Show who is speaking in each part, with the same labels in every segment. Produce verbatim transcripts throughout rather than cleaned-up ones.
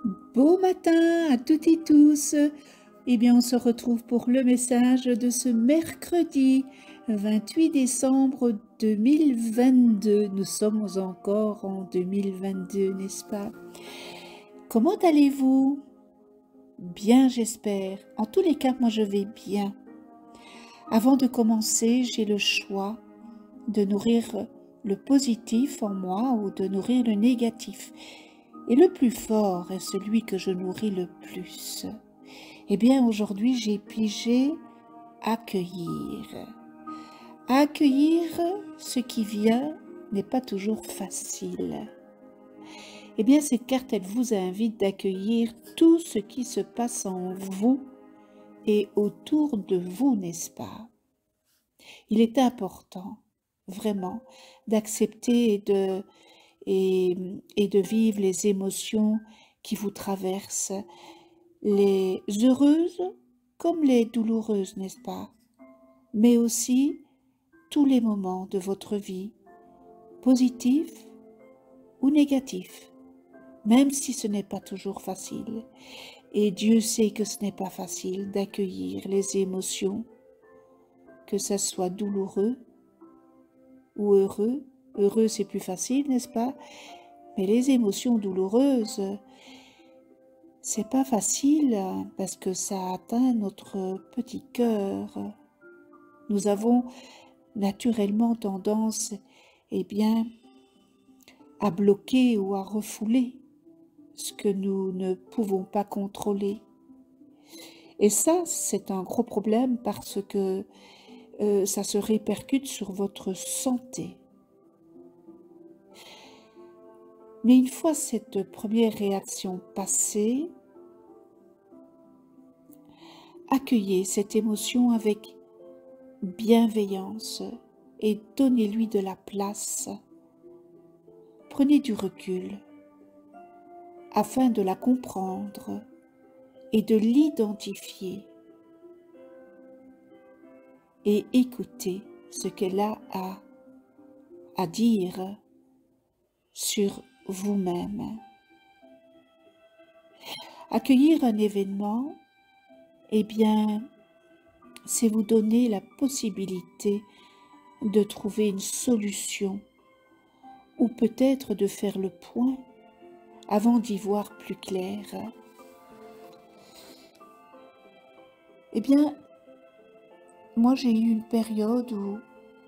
Speaker 1: Beau matin à toutes et tous. Eh bien, on se retrouve pour le message de ce mercredi vingt-huit décembre deux mille vingt-deux. Nous sommes encore en deux mille vingt-deux, n'est-ce pas? Comment allez-vous? Bien, j'espère. En tous les cas, moi, je vais bien. Avant de commencer, j'ai le choix de nourrir le positif en moi ou de nourrir le négatif. Et le plus fort est celui que je nourris le plus. Eh bien, aujourd'hui, j'ai pigé accueillir. Accueillir ce qui vient n'est pas toujours facile. Eh bien, cette carte, elle vous invite d'accueillir tout ce qui se passe en vous et autour de vous, n'est-ce pas? Il est important, vraiment, d'accepter et de, et, et de vivre les émotions qui vous traversent, les heureuses comme les douloureuses, n'est-ce pas? Mais aussi tous les moments de votre vie, positifs ou négatifs, même si ce n'est pas toujours facile. Et Dieu sait que ce n'est pas facile d'accueillir les émotions, que ça soit douloureux ou heureux. Heureux, c'est plus facile, n'est-ce pas? Mais les émotions douloureuses, c'est pas facile parce que ça atteint notre petit cœur. Nous avons naturellement tendance, eh bien, à bloquer ou à refouler ce que nous ne pouvons pas contrôler. Et ça, c'est un gros problème parce que euh, ça se répercute sur votre santé. Mais une fois cette première réaction passée, accueillez cette émotion avec bienveillance et donnez-lui de la place. Prenez du recul afin de la comprendre et de l'identifier et écoutez ce qu'elle a à, à dire sur vous-même. Accueillir un événement, eh bien, c'est vous donner la possibilité de trouver une solution ou peut-être de faire le point avant d'y voir plus clair. Eh bien, moi j'ai eu une période où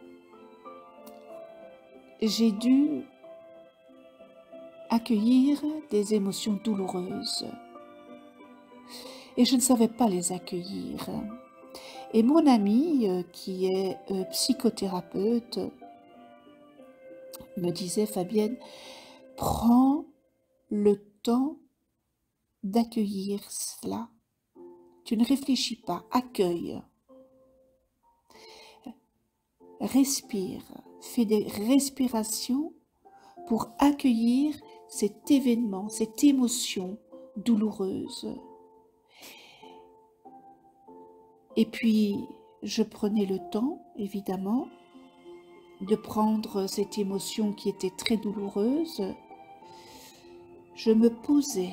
Speaker 1: j'ai dû accueillir des émotions douloureuses et je ne savais pas les accueillir. Et mon ami, euh, qui est euh, psychothérapeute, me disait, Fabienne, prends le temps d'accueillir cela. Tu ne réfléchis pas, accueille. Respire, fais des respirations pour accueillir cet événement, cette émotion douloureuse. Et puis, je prenais le temps, évidemment, de prendre cette émotion qui était très douloureuse. Je me posais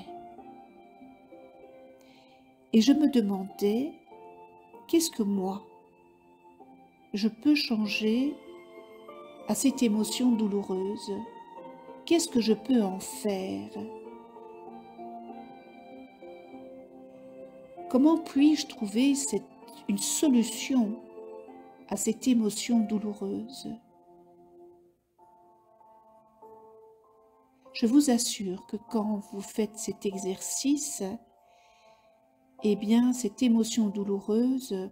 Speaker 1: et je me demandais, qu'est-ce que moi, je peux changer à cette émotion douloureuse? Qu'est-ce que je peux en faire? Comment puis-je trouver cette, une solution à cette émotion douloureuse? Je vous assure que quand vous faites cet exercice, eh bien, cette émotion douloureuse,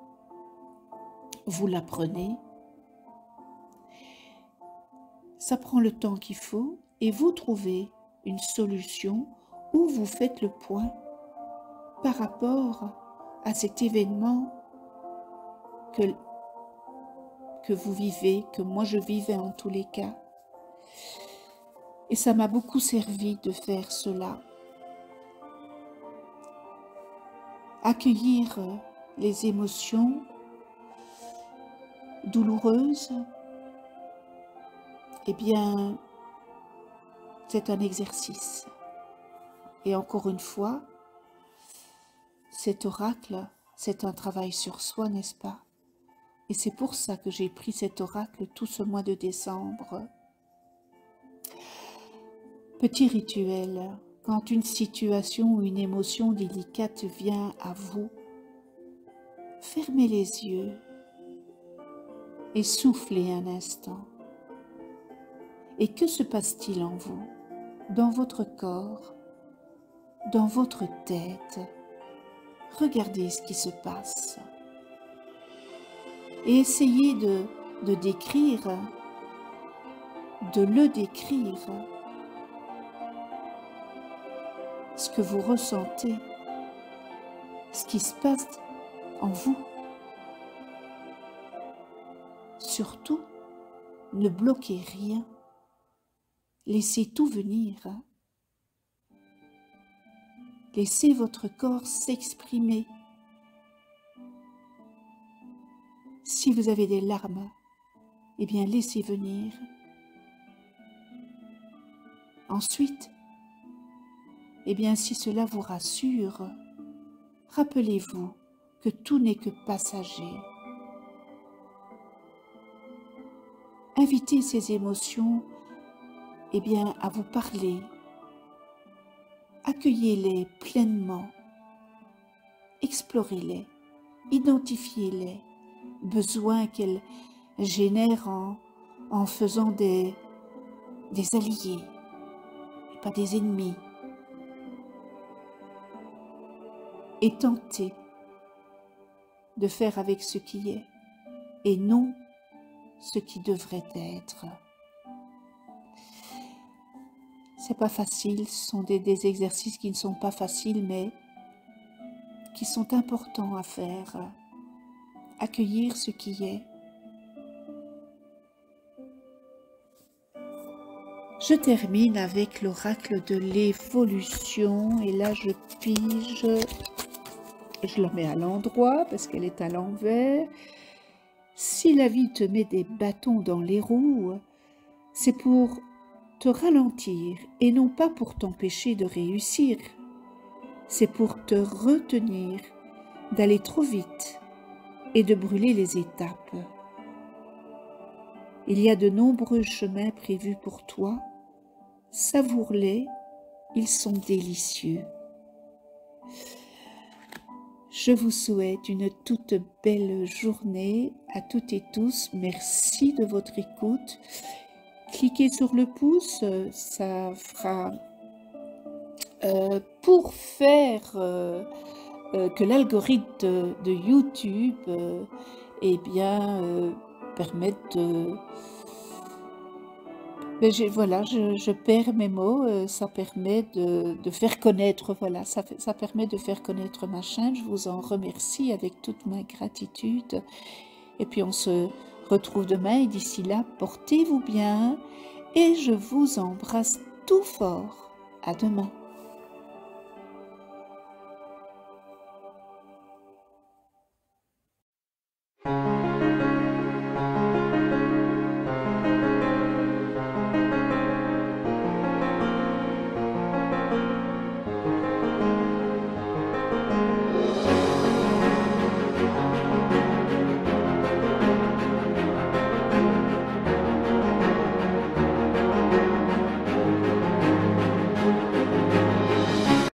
Speaker 1: vous la prenez, ça prend le temps qu'il faut et vous trouvez une solution où vous faites le point par rapport à cet événement que, que vous vivez, que moi je vivais en tous les cas. Et ça m'a beaucoup servi de faire cela. Accueillir les émotions douloureuses, eh bien, c'est un exercice. Et encore une fois, cet oracle, c'est un travail sur soi, n'est-ce pas? Et c'est pour ça que j'ai pris cet oracle tout ce mois de décembre. Petit rituel, quand une situation ou une émotion délicate vient à vous, fermez les yeux et soufflez un instant. Et que se passe-t-il en vous, dans votre corps, dans votre tête? Regardez ce qui se passe. Et essayez de, de décrire, de le décrire, ce que vous ressentez, ce qui se passe en vous. Surtout, ne bloquez rien. Laissez tout venir. Laissez votre corps s'exprimer. Si vous avez des larmes, eh bien laissez venir. Ensuite, eh bien si cela vous rassure, rappelez-vous que tout n'est que passager. Invitez ces émotions eh bien, à vous parler. Accueillez-les pleinement. Explorez-les. Identifiez-les. Besoins qu'elles génèrent en, en faisant des, des alliés et pas des ennemis. Et tentez de faire avec ce qui est et non ce qui devrait être. C'est pas facile, ce sont des, des exercices qui ne sont pas faciles, mais qui sont importants à faire. Accueillir ce qui est. Je termine avec l'oracle de l'évolution, et là je pige, je la mets à l'endroit parce qu'elle est à l'envers. Si la vie te met des bâtons dans les roues, c'est pour te ralentir et non pas pour t'empêcher de réussir. C'est pour te retenir d'aller trop vite et de brûler les étapes. Il y a de nombreux chemins prévus pour toi. Savoure-les, ils sont délicieux. Je vous souhaite une toute belle journée à toutes et tous. Merci de votre écoute. Cliquez sur le pouce, ça fera euh, pour faire euh, euh, que l'algorithme de, de YouTube euh, eh bien, euh, permette de... Mais je, voilà, je, je perds mes mots, euh, ça permet de, de faire connaître, voilà, ça, fait, ça permet de faire connaître ma chaîne. Je vous en remercie avec toute ma gratitude. Et puis on se retrouve demain et d'ici là, portez-vous bien et je vous embrasse tout fort. À demain.